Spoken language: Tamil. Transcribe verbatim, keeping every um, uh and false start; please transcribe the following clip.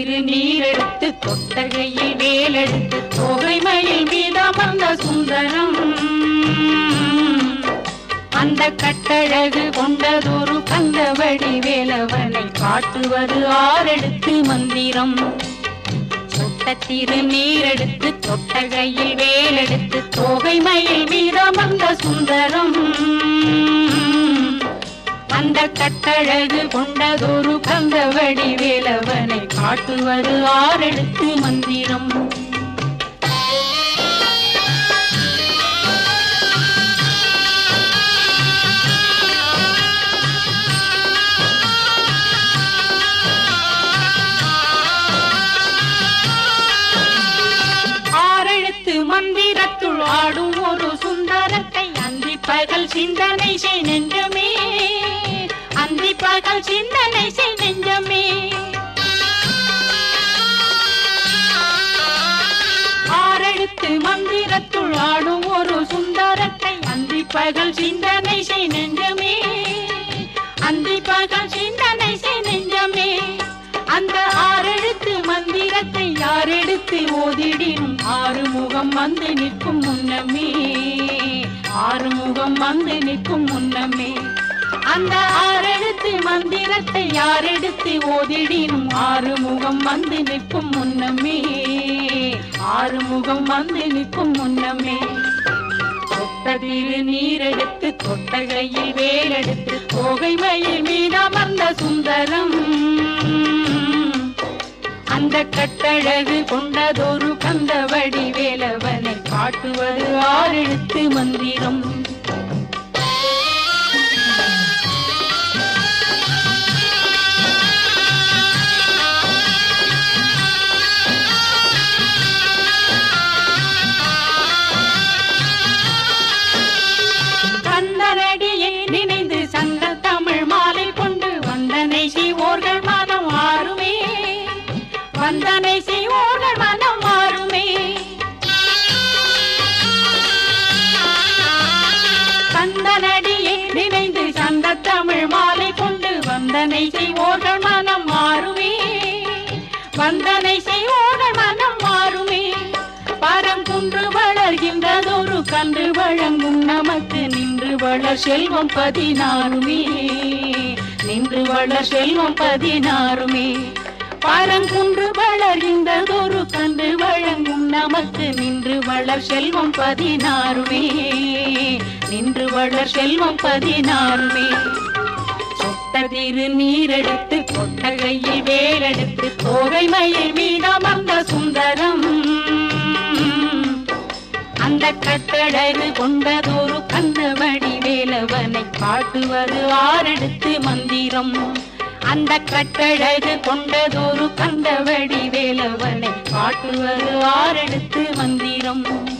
திருநீரெடுத்து தொட்டகையில் வேலெடுத்து தோகை மயில் மீதமர்ந்த சுந்தரம் அந்த கட்டழகு கொண்டதொரு கந்தவடி வேலவனை காட்டுவது ஆறெடுத்து மந்திரம். தொட்ட திருநீரெடுத்து தொட்டகையில் வேலெடுத்து தோகை மயில் மீதமர்ந்த சுந்தரம் அந்த கட்டழகு கொண்டதொரு கந்தவடி வேலவனை காட்டுவது ஆறெடுத்து மந்திரம். ஆறெழுத்து மந்திரத்துள் ஆடும் ஒரு சுந்தரத்தை அந்தி பகல் சிந்தனை செய் நெஞ்சமே, அந்தி பகல் சிந்தனை செய் நெஞ்சமே. ஆறெழுத்து மந்திரத்துள் ஆடும் ஒரு சுந்தரத்தை அந்தி பகல் சிந்தனை செய் நெஞ்சமே, அந்தி பகல் சிந்தனை செய் நெஞ்சமே. அந்த ஆறெழுத்து மந்திரத்தை யாரெடுத்து ஓதிடினும் ஆறுமுகம் வந்து நிற்கும் முன்னமே, ஆறுமுகம் வந்து நிற்கும் முன்னமே. அந்த ஆறெழுத்து மந்திரத்தை யாரெடுத்து ஓதிடினும் ஆறுமுகம் வந்து நிற்கும் முன்னமே, ஆறுமுகம் வந்து நிற்கும் முன்னமே. தொட்ட திருநீரெடுத்து தொட்டகையில் வேலெடுத்து தோகை மயில் மீதமர்ந்த சுந்தரம் அந்த கட்டழகு கொண்டதொரு கந்தவடி வேலவனை காட்டுவது ஆறெழுத்து மந்திரம். கந்தனடியை நினைந்து சங்க தமிழ் மாலை கொண்டு வந்தனை செய்வோர்கள் மனம் ஆறுமே, வந்தனை செய்வோர்கள் மனம் மாறுமே. கந்தனடியை நினைந்து சங்க தமிழ் மாலை கொண்டு வந்தனை செய்வோர்கள் மனம் மாறுமே, வந்தனை செய்வோர்கள் மனம் மாறுமே. பரங்குன்று வளர்கின்றதொரு கன்று வழங்கும் நமக்கு நின்று வளர் செல்வம் பதினாறுமே, நின்று வளர் செல்வம் பதினாறுமே. பரங்குன்று வளர்கின்றதொரு கன்று வழங்கும் நமக்கு நின்று வளர் செல்வம் பதினாறுமே, நின்று வளர் செல்வம் பதினாறுமே. சொட்ட திருநீரெடுத்து கொட்டகையில் வேலெடுத்து தோகை மயில் மீதமர்ந்த சுந்தரம் அந்த கட்டழகு கொண்டதொரு கந்தவடி வேலவனை காட்டுவது ஆறெடுத்து மந்திரம். அந்த கட்டழகு கொண்டதொரு கந்தவடி வேலவனை காட்டுவது ஆறெடுத்து மந்திரம்.